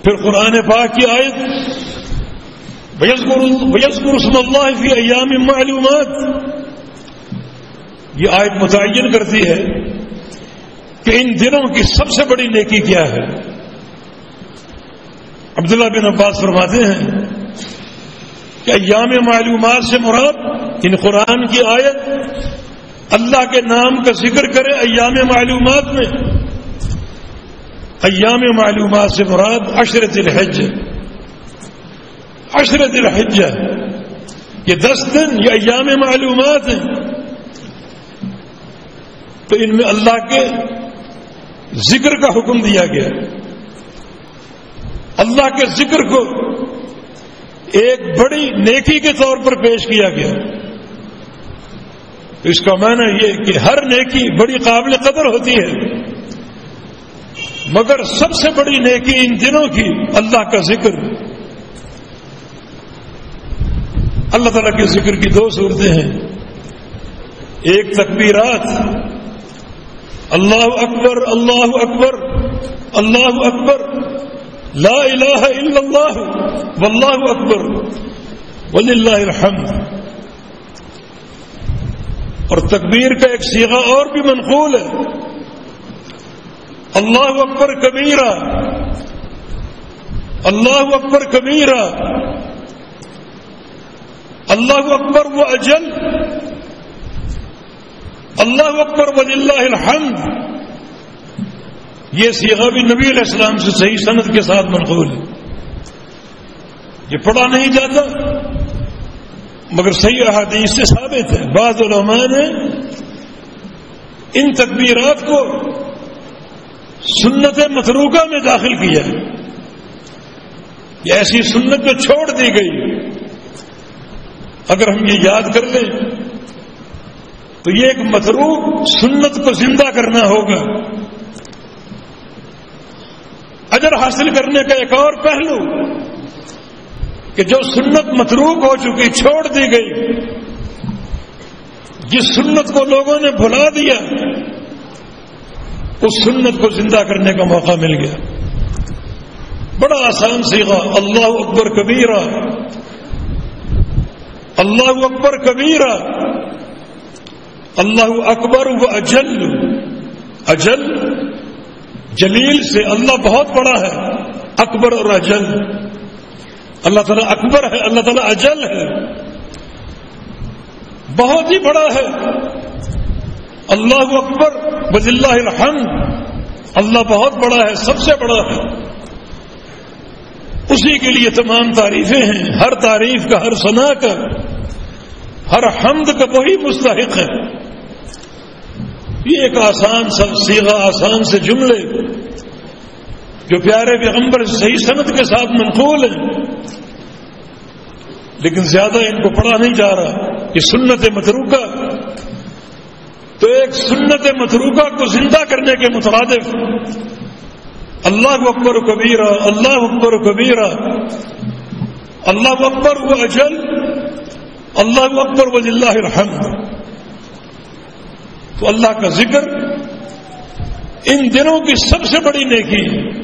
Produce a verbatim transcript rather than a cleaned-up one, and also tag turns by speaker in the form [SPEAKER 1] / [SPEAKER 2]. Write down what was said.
[SPEAKER 1] پھر قرآن پاک کی آیت وَيَذْكُرُ اسْمَ اللَّهِ فِي أَيَّامٍ مَّعْلُومَاتٍ، یہ آیت متعین کرتی ہے کہ ان دنوں کی سب سے بڑی نیکی کیا ہے۔ عبداللہ بن عباس فرماتے ہیں کہ ایام معلومات سے مراد ان قرآن کی آیت اللہ کے نام کا ذکر کرے ایام معلومات میں، ایام معلومات سے مراد عشرہ ذی الحجہ، عشرہ ذی الحجہ یہ دس دن یہ ایام معلومات ہیں، تو ان میں اللہ کے ذکر کا حکم دیا گیا، اللہ کے ذکر کو ایک بڑی نیکی کے طور پر پیش کیا گیا۔ تو اس کا معنی یہ کہ ہر نیکی بڑی قابل قدر ہوتی ہے، مگر سب سے بڑی نیکی ان دنوں کی اللہ کا ذکر۔ اللہ تعالیٰ کے ذکر کی دو صورتیں ہیں، ایک تکبیرات، اللہ اکبر اللہ اکبر اللہ اکبر لا الہ الا اللہ واللہ اکبر وللہ الحمد، اور تکبیر کا ایک صیغہ اور بھی منقول ہے، اللہ اکبر کبیرہ اللہ اکبر کبیرہ اللہ اکبر و اجل اللہ اکبر وللہ الحمد۔ یہ صیغہ بھی نبی علیہ السلام سے صحیح سند کے ساتھ منقول ہے، یہ پڑھا نہیں جاتا مگر صحیح احادیث سے ثابت ہے۔ بعض علماء نے ان تکبیرات کو سنت متروکہ میں داخل کیا، یہ ایسی سنت جو چھوڑ دی گئی، اگر ہم یہ یاد کر لیں تو یہ ایک متروک سنت کو زندہ کرنا ہوگا۔ اجر حاصل کرنے کا ایک اور پہلو کہ جو سنت متروک ہو چکی، چھوڑ دی گئی، جس سنت کو لوگوں نے بھلا دیا، اس سنت کو زندہ کرنے کا موقع مل گیا۔ بڑا آسان صیغہ، اللہ اکبر کبیرہ اللہ اکبر کبیرہ اللہ اکبر و اجل، اجل جلیل سے اللہ بہت بڑا ہے، اکبر اور اجل، اللہ تعالیٰ اکبر ہے، اللہ تعالیٰ اجل ہے، بہت ہی بڑا ہے۔ اللہ اکبر وللہ الحمد، اللہ بہت بڑا ہے، سب سے بڑا ہے، اسی کے لیے تمام تعریفیں ہیں، ہر تعریف کا، ہر ثنا کا، ہر حمد کا وہی مستحق ہے۔ یہ ایک آسان سا صیغہ، آسان سے جملے جو پیارے پیغمبر صحیح سند کے ساتھ منقول ہیں، لیکن زیادہ ان کو پڑھا نہیں جا رہا، یہ سنت متروکہ۔ تو ایک سنت متروکہ کو زندہ کرنے کے مترادف اللہ اکبر کبیرہ اللہ اکبر کبیرہ اللہ اکبر و اجل اللہ اکبر وللہ الحمد۔ تو اللہ کا ذکر ان دنوں کی سب سے بڑی نیکی ہے۔